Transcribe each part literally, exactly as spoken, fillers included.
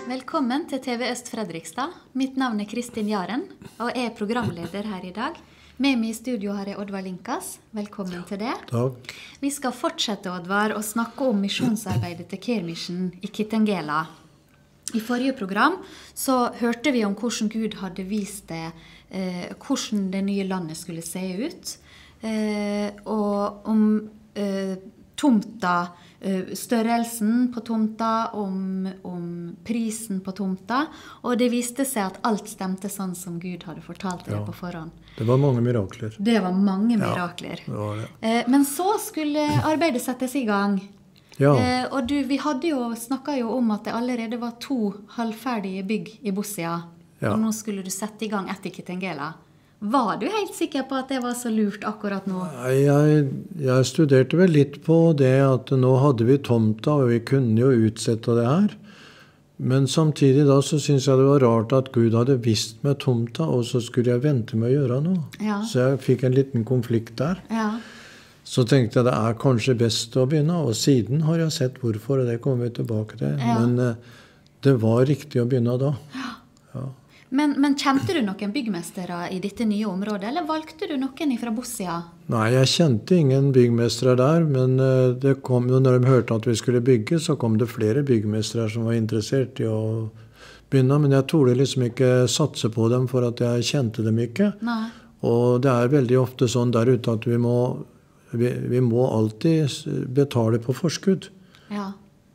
Velkommen til T V Øst Fredrikstad. Mitt navn er Kristin Jaren, og jeg er programleder her i dag. Med meg i studio har jeg Oddvar Linkas. Velkommen til det. Takk. Vi skal fortsette, Oddvar, å snakke om misjonsarbeidet til Care Mission i Kitengela. I forrige program så hørte vi om hvordan Gud hadde vist det, eh, hvordan det nye landet skulle se ut, eh, og om eh, tomta, størrelsen på tomta, om, om prisen på tomta, og det viste seg at alt stemte sånn som Gud hadde fortalt det Ja. på forhånd. Det var mange mirakler. Det var mange Ja, mirakler. det var det. Eh, Men så skulle arbeidet settes i gang. Ja, Eh, Og du, vi hadde jo, snakket jo om at det allerede var to halvferdige bygg i Bossia, Ja. og nå skulle du sette i gang ett i Kitengela. Var du helt sikker på at det var så lurt akkurat nå? Nei, jeg, jeg studerte vel litt på det at nå hadde vi tomta, og vi kunne jo utsette det her. Men samtidig da så synes jeg det var rart at Gud hadde visst med tomta, og så skulle jeg vente med å gjøre noe. Ja. Så jeg fikk en liten konflikt der. Ja, Så tenkte jeg det er kanskje best å begynne, og siden har jeg sett hvorfor, og det kommer vi tilbake til. Ja. Men eh, det var riktig å begynne da. Ja. Men, men kjente du noen byggmestere i dette nye området, eller valgte du noen fra Bossia? Nei, jeg kjente ingen byggmestere der, men eh, det kom, jo når de hørte at vi skulle bygge, så kom det flere byggmestere som var interessert i å begynne, men jeg torde liksom ikke satse på dem for at jeg kjente dem ikke. Nei. Og det er veldig ofte sånn der ute at vi må, vi, vi må alltid s- betale på forskudd. Ja,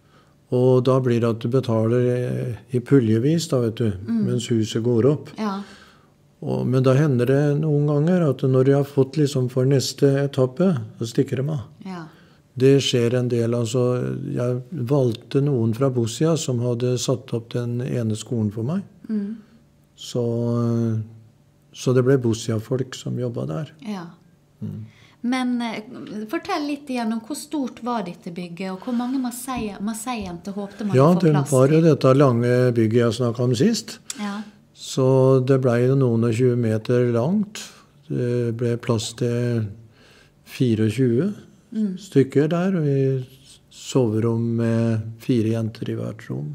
Og da blir det at du betaler i, i puljevis, da, vet du, mens huset går opp. ja, Og, men da hender det noen ganger at når de har fått liksom for neste etappe, så stikker de av. ja. Det skjer en del. Altså, jeg valgte noen fra Bossia som hadde satt opp den ene skolen for meg. Mm. Så, så det ble Bossia-folk som jobbet der. Ja. Men eh, fortell litt igjen om hvor stort var dette bygget, og hvor mange masseienter håpte man Ja, å få det plass var jo til? dette lange bygget jeg snakket om sist. Ja, Så det ble jo noen og tjue meter langt. Det ble plass til tjuefire stykker der, og vi soverom med fire jenter i hvert rom.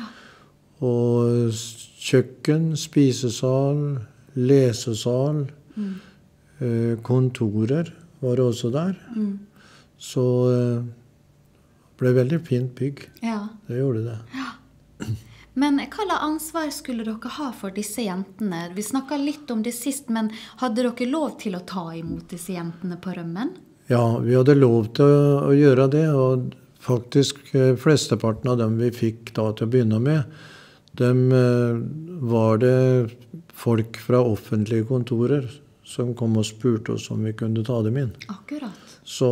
Og s- kjøkken, spisesal, lesesal, eh, kontorer var også der. Så eh, det ble veldig fint bygg. ja. Det gjorde det. Men hva slags ansvar skulle dere ha for disse jentene? Vi snakket litt om det sist, men hadde dere lov til å ta imot disse jentene på rømmen? Ja, vi hadde lov til å, å gjøre det, og faktisk eh, flesteparten av dem vi fikk da til å begynne med, dem eh, var det folk fra offentlige kontorer som kom og spurte oss om vi kunne ta dem inn. Akkurat. Så,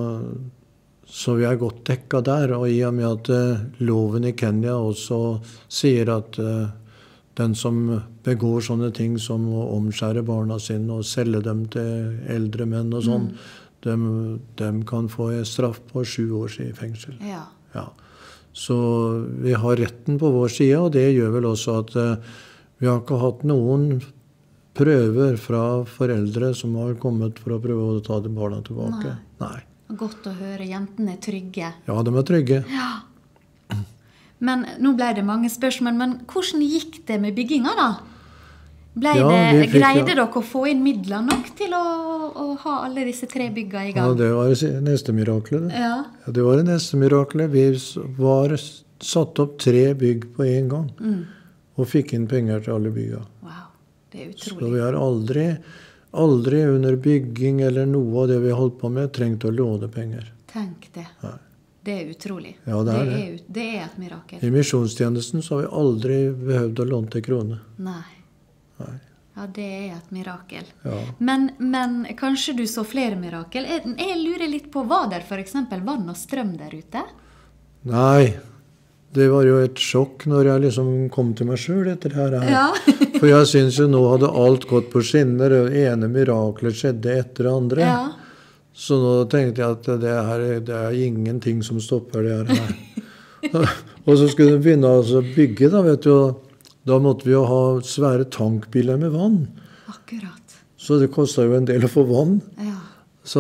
så vi er godt dekket der, og i og med at eh, loven i Kenya også sier at eh, den som begår sånne ting som å omskjære barna sine og selge dem til eldre menn og sånn, dem, dem kan få en straff på sju års i fengsel. Ja. Ja. Så vi har retten på vår side, og det gjør vel også at eh, vi har ikke hatt noen prøver fra foreldre som har kommet for å prøve å ta de barna tilbake. Nei. Godt å høre. Jentene er trygge. Ja, de er trygge. Men nå ble det mange spørsmål, men hvordan gikk det med bygginga da? Ble Ja, det, vi fikk- greide ja. dere å få inn midler nok til å, å ha alle disse tre bygga i Ja, gang? det var det neste miraklet. Det. Ja. Ja, det var det neste miraklet. Vi s- var s- satt opp tre bygg på en gang, og fikk inn penger til alle bygga. Wow, det er Så utrolig. vi har aldri, aldri under bygging eller noe av det vi har holdt på med, trengt å låne penger. Tenk det. Nei. Det er utrolig. Ja, det er det. er, ut- det er et mirakel. I misjonstjenesten så har vi aldri behøvd å låne til krone. Nei. Nei. Ja, det er et mirakel. Ja. Men, men kanskje du så flere mirakel? Jeg, jeg lurer litt på, var der for eksempel vann og strøm der ute? Nei, det var jo et sjokk når jeg liksom kom til meg selv etter det her. Ja. For jeg synes jo nå hadde alt gått på skinner, og det ene miraklet skjedde etter det andre. Ja. Så nå tenkte jeg at det, her, det er ingenting som stopper det her. Og så skulle de begynne å bygge, da, vet du. og Da måtte vi jo ha svære tankbiler med vann. Akkurat. Så det kostet jo en del å få vann. Ja. Så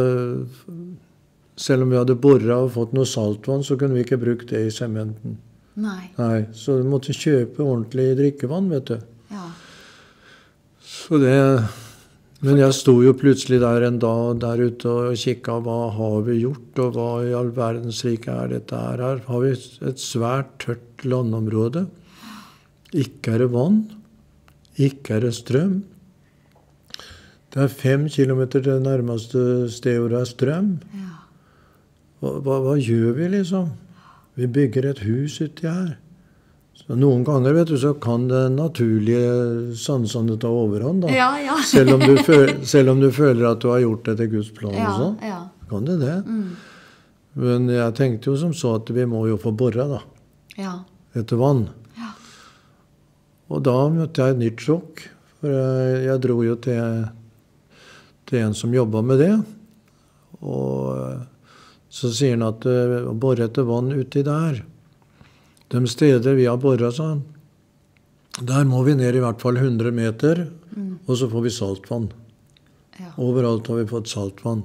selv om vi hadde borret og fått noe saltvann, så kunne vi ikke bruke det i sementen. Nei. Nei, så du måtte kjøpe ordentlig drikkevann, vet du. Ja. Så det... Men jeg sto jo plutselig der en dag der ute og kikket hva har vi gjort, og hva i all verdens rike er dette her. Her har vi et svært tørt landområde. Ikke er det vann, ikke er det strøm. Det er fem kilometer til det nærmeste stedet hvor det er strøm. Ja. Hva, hva, hva gjør vi liksom? Vi bygger et hus uti her. Så noen ganger, vet du, så kan det naturlige sansene ta overhånd, da. Ja, ja. selv, om du føler, selv om du føler at du har gjort det til Guds plan Ja, og sånn. ja. Kan det det? Mm. Men jeg tenkte jo som så at vi må jo få borre, da. Ja. Etter vann. Ja. Og da møtte jeg et nytt sjokk. For jeg, jeg dro jo til, til en som jobbet med det. Og så sier han at å borre etter vann uti der, de steder vi har borret, sa han, der må vi ned i hvert fall hundre meter, mm. og så får vi saltvann. Ja. Overalt har vi fått saltvann.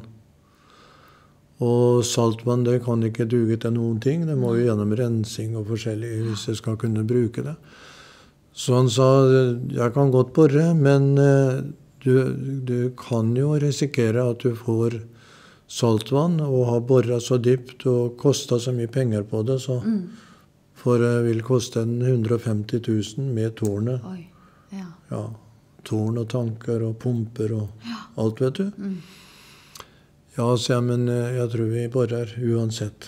Og saltvann, det kan ikke duge til noen ting. Det må jo gjennom rensing og forskjellig hvis jeg skal kunne bruke det. Så han sa, jeg kan godt borre, men du, du kan jo risikere at du får saltvann og har borret så dypt og kostet så mye penger på det, så mm. for det vil koste en hundre og femti tusen med tårnet. Oi, ja. Ja, tårn og tanker og pumper og ja. alt, vet du. Mm. Ja, så jeg, men jeg tror vi borrer uansett.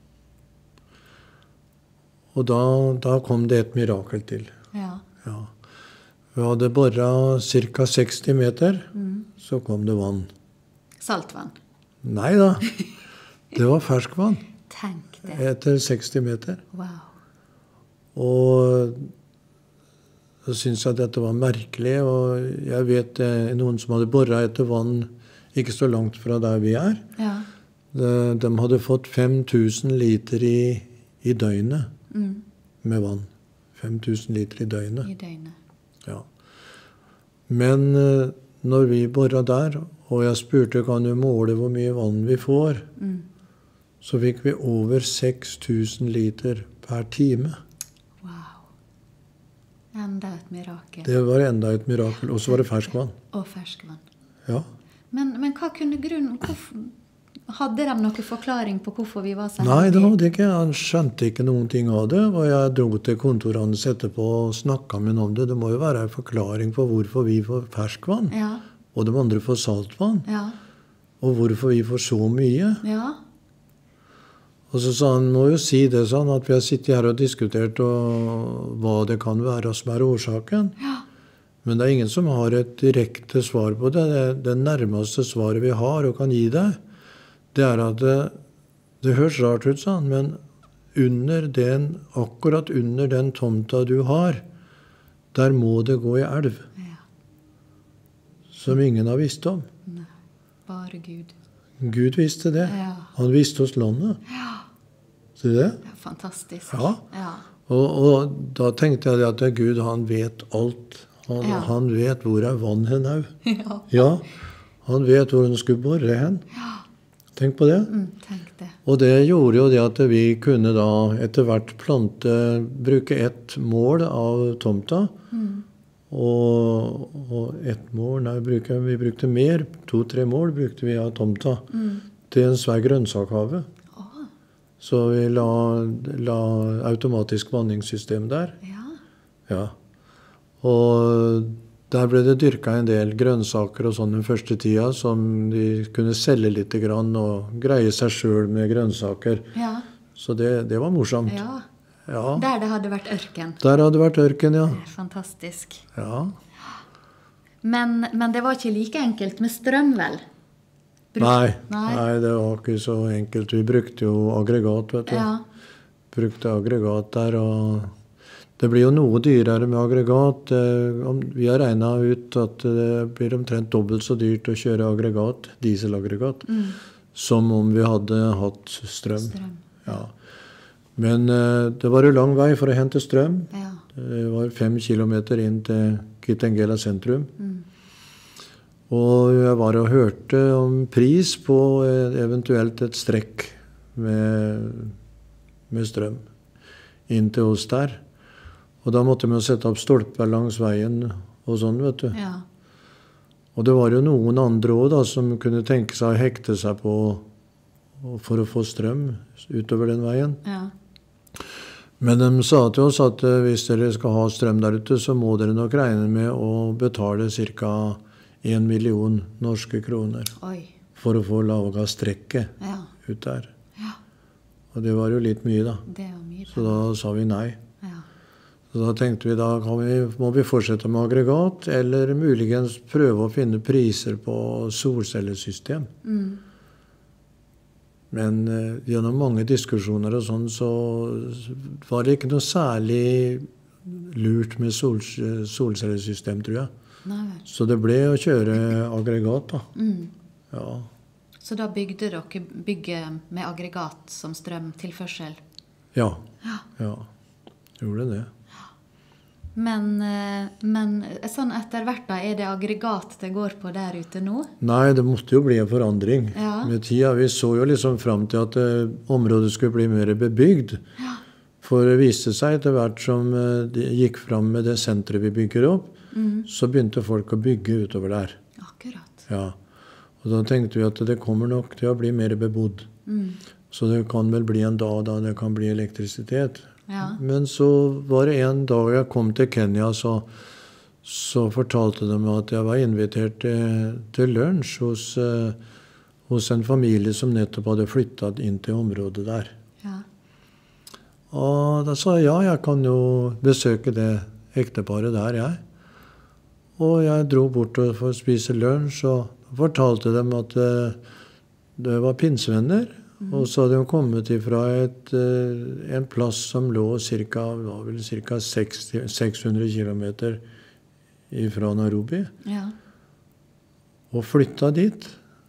Og da, da kom det et mirakel til. Ja. Ja. Vi hadde borret ca. seksti meter, mm. så kom det vann. Saltvann? Nei da, det var ferskvann. Tenk det. Etter seksti meter. Wow. Og så syntes jeg at dette var merkelig, og jeg vet noen som hadde borret etter vann ikke så langt fra der vi er. Ja. De, de hadde fått fem tusen liter i, i døgnet mm. med vann. fem tusen liter i døgnet. I døgnet. Ja. Men når vi borret der, og jeg spurte kan du måle hvor mye vann vi får, mm. så fikk vi over seks tusen liter per time. Wow. Enda et mirakel. Det var enda et mirakel. Og så var det ferskvann. Og ferskvann. Ja. Men, men hva kunne grunnen... Hvorfor, hadde de noen forklaring på hvorfor vi var så heldige? Nei, det hadde ikke. Han skjønte ikke noen ting av det. Og jeg dro til kontoret hans etterpå og snakket med ham om det. Det må jo være en forklaring på hvorfor vi får ferskvann. Ja. Og de andre får saltvann. Ja. Og hvorfor vi får så mye. Ja. Og så sa han, må jo si det sånn, at vi har sittet her og diskutert og hva det kan være som er årsaken. Ja. Men det er ingen som har et direkte svar på det. Det, det nærmeste svaret vi har og kan gi deg, det er at det, det høres rart ut, sa han, men under den, akkurat under den tomta du har, der må det gå i elv. Ja. Som ingen har visst om. Nei, bare Gud. Gud visste det. Ja. Han visste oss landet. Ja. Så det? Ja, fantastisk. Ja. Ja. Og, og da tenkte jeg at Gud, han vet alt. Han, Ja. han vet hvor er vann hen òg. Ja. Ja, han vet hvor han skulle borre hen. Ja. Tenk på det. Mm, tenk det. Og det gjorde jo det at vi kunne da etter hvert plante, bruke ett mål av tomta. Mm. Og, og ett mål, nei, bruke, vi brukte mer, to-tre mål brukte vi av tomta. Mm. Til en svær grønnsakshave. Åh, Så vi la, la automatisk vanningssystem der. ja. Ja. Og der ble det dyrket en del grønnsaker og sånn den første tida, som de kunne selge litt grann og greie seg selv med grønnsaker. Ja. Så det, det var morsomt. Ja. Ja. Der det hadde vært ørken. Der hadde det vært ørken, ja. Det er fantastisk. Ja. Men, men det var ikke like enkelt med strøm, vel? Bruk- Nei, Nei. nei, det var ikke så enkelt. Vi brukte jo aggregat, vet du. Ja. Brukte aggregat der, og det blir jo noe dyrere med aggregat. Eh, om- Vi har regnet ut at det blir omtrent dobbelt så dyrt å kjøre aggregat, dieselaggregat, Mm. som om vi hadde hatt strøm. Strøm. Ja. Men eh, det var jo lang vei for å hente strøm. Ja. Det var fem kilometer inn til Kitengela sentrum. Mm. Og jeg var og hørte om pris på eh, eventuelt et strekk med, med strøm. inn til oss der. Og da måtte vi jo sette opp stolper langs veien og sånn, vet du. Ja. Og det var jo noen andre også da, som kunne tenke seg å hekte seg på for å få strøm utover den veien. Ja. Men de sa til oss at eh, hvis dere skal ha strøm der ute, så må dere nok regne med å betale ca. en million norske kroner Oi. for å få laget strekket Ja. ut der. Ja. Og det var jo litt mye da. Det var mye. Så da sa vi nei. Ja. Så da tenkte vi da kan vi, må vi fortsette med aggregat, eller muligens prøve å finne priser på solcellesystem. Mm. Men eh, gjennom mange diskusjoner og sånn, så var det ikke noe særlig lurt med sol, solcellesystem, tror jeg. Nei vel. Så det ble å kjøre aggregat da. Mm. Ja. Så da bygde dere bygget med aggregat som strømtilførsel? Ja. Ja. Ja. Gjorde det. Men, eh, men sånn etter hvert da, er det aggregat det går på der ute nå? Nei, det måtte jo bli en forandring. Ja. Med tida, vi så jo liksom frem til at eh, området skulle bli mer bebygd. Ja. For det viste seg etter hvert som eh, det gikk frem med det senteret vi bygger opp, Mm. så begynte folk å bygge utover der. Akkurat. Ja. Og da tenkte vi at det kommer nok til å bli mer bebodd. Mm. Så det kan vel bli en dag da det kan bli elektrisitet. Ja. Men så var det en dag jeg kom til Kenya, så, så fortalte de meg at jeg var invitert til, til lunsj hos, eh, hos en familie som nettopp hadde flyttet inn til området der. Ja. Og da sa jeg ja, jeg kan jo besøke det ekteparet der, jeg. Og jeg dro bort for å spise lunsj, og fortalte dem at eh, det var pinsevenner. Mm. Og så hadde de kommet ifra et, eh, en plass som lå cirka, var vel cirka seks hundre kilometer fra Nairobi. Ja. Og flytta dit.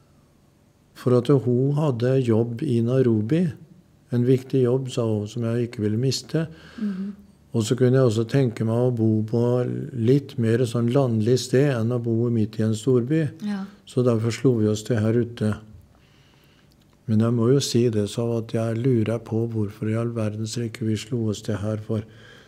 For at hun hadde jobb i Nairobi. En viktig jobb, sa hun, som jeg ikke ville miste. Mm. Og så kunne jeg også tenke meg å bo på litt mer sånn landlig sted enn å bo midt i en storby. Ja. Så derfor slo vi oss til her ute. Men jeg må jo si det, så at jeg lurer på hvorfor i all verdens rekke vi slo oss til her. For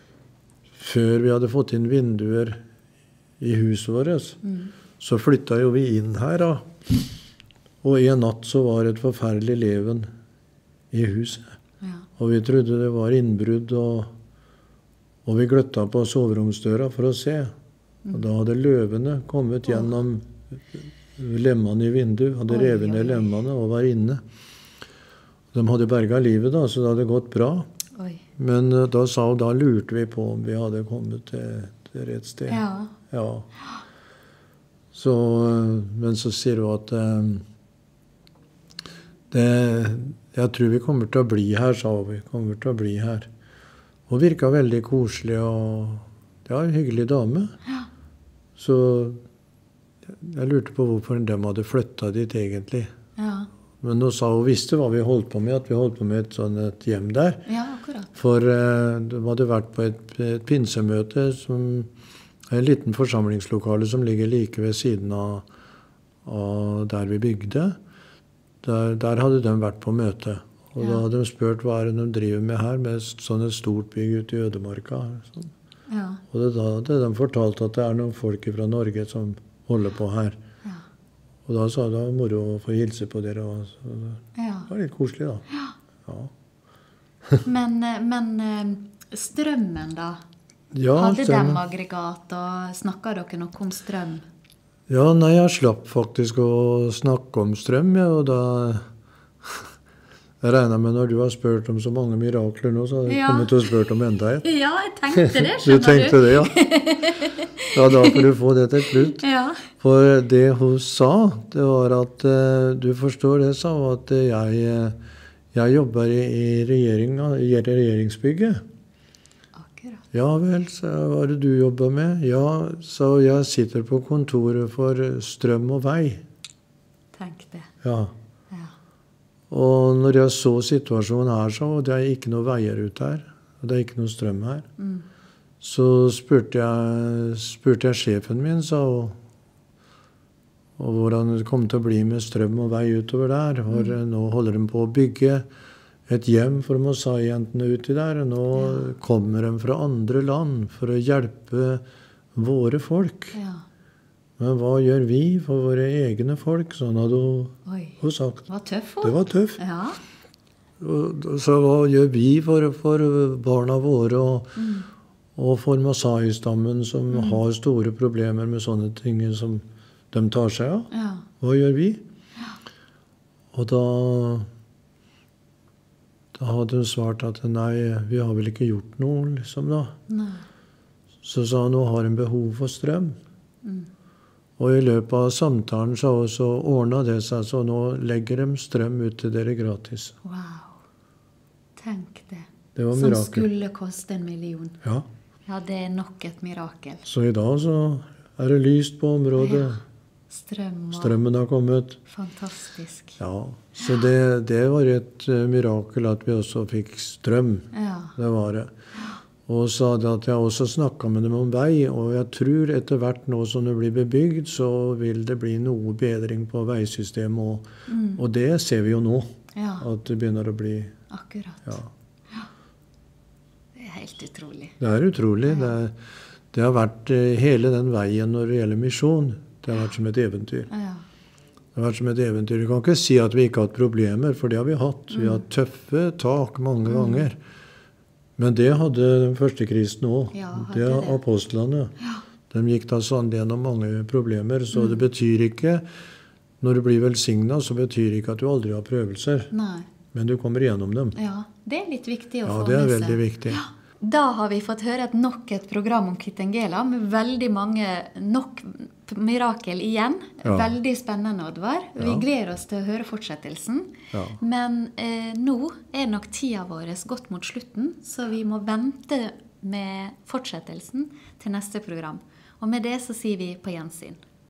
før vi hadde fått inn vinduer i huset vårt, mm. så flytta jo vi inn her da. Og en natt så var det et forferdelig leven i huset. Ja. Og vi trodde det var innbrudd, og Og vi gløtta på soveromsdøra for å se. Og da hadde løvene kommet gjennom lemmene i vinduet, hadde revet ned lemmene og var inne. De hadde berget livet da, så det hadde gått bra. Oi. Men uh, da sa hun, da lurte vi på om vi hadde kommet til, til rett sted. Ja. Ja. Så, uh, men så sier hun at uh, det, jeg tror vi kommer til å bli her, sa hun. Vi kommer til å bli her. Hun virka veldig koselig, og ja, en hyggelig dame. Ja. Så jeg lurte på hvorfor de hadde flyttet dit egentlig. Ja. Men nå sa hun visste hva vi holdt på med, at vi holdt på med et, sånn, et hjem der. Ja, akkurat. For eh, de hadde vært på et, et pinsemøte, som en liten forsamlingslokale som ligger like ved siden av, av der vi bygde. Der, der hadde de vært på møte. Og ja. Da hadde de spurt hva er det de driver med her, med sånn et stort bygg ute i ødemarka. Sånn. Ja. Og det, da hadde de fortalt at det er noen folk fra Norge som holder på her. Ja. Og da sa de moro å få hilse på dere. Og så det, Ja. det var litt koselig da. Ja. Ja. Men, men strømmen da? Ja, Hadde strømmen. de aggregat, og snakket dere noe om strøm? Ja, nei, jeg slapp faktisk å snakke om strøm, ja, og da... Jeg regner med når du har spurt om så mange mirakler nå, så har jeg Ja. kommet til å spurt om enda et. Ja, jeg tenkte det, Du skjønner du. tenkte det, ja. Ja, da får du få det til slutt. Ja. For det hun sa, det var at, eh, du forstår det, sa hun, at jeg, eh, jeg jobber i, i, regjeringa, i regjeringsbygget. Akkurat. Ja vel, så hva er det du jobber med? Ja, så jeg sitter på kontoret for strøm og vei. Tenk det. Ja. Ja. Og når jeg så situasjonen her, så det er ikke noe veier ut her, og det er ikke noe strøm her. Mm. Så spurte jeg, spurte jeg sjefen min, sa hun, og hvordan det kom til å bli med strøm og vei utover der. For mm. nå holder de på å bygge et hjem for Masai-jentene uti der. Og nå ja. kommer de fra andre land for å hjelpe våre folk. Ja. Men hva gjør vi for våre egne folk? Sånn hadde hun, hun sagt. Det var tøff. Det var tøff. Ja. Og, så hva gjør vi for, for barna våre og, mm. og for Masai-stammen som mm. har store problemer med sånne ting som de tar seg av? Ja. Hva gjør vi? Ja. Og da, da hadde hun svart at nei, vi har vel ikke gjort noe, liksom da. Nei. Så sa hun, nå har hun behov for strøm. Mm. Og i løpet av samtalen så, så ordnet det seg, så nå legger de strøm ut til dere gratis. Wow. Tenk det. Det var Som mirakel. skulle koste en million. Ja. Ja, det er nok et mirakel. Så i dag så er det lyst på området. Ja. Strøm og... Strømmen har kommet. Fantastisk. Ja, så det, det var et uh, mirakel at vi også fikk strøm. Ja. Det var det. Og sa det at jeg også snakket med dem om vei, og jeg tror etter hvert nå som det blir bebygd, så vil det bli noe bedring på veisystemet, og, mm. og det ser vi jo nå, ja. At det begynner å bli... Akkurat. Ja. Ja. Det er helt utrolig. Det er utrolig. Ja. Det, er, det har vært hele den veien når det gjelder misjon. Det har vært som et eventyr. Ja. Det har vært som et eventyr. Vi kan ikke si at vi ikke har hatt problemer, for det har vi hatt. Mm. Vi har hatt tøffe tak mange mm. ganger. Men det hadde den første kristne også. Ja, det er det. Apostlene. Ja. De gikk da sånn gjennom mange problemer, så mm. det betyr ikke, når du blir velsignet, så betyr ikke at du aldri har prøvelser. Nei. Men du kommer igjennom dem. Ja, det er litt viktig å ja, få med seg. Ja, det er veldig viktig. Ja. Da har vi fått høre et nok et program om Kitengela, med veldig mange nok mirakel igjen. Ja. Veldig spennende, Oddvar. Vi ja. gleder oss til å høre fortsettelsen. Ja. Men eh, nå er nok tida vår gått mot slutten, så vi må vente med fortsettelsen til neste program. Og med det så sier vi på gjensyn.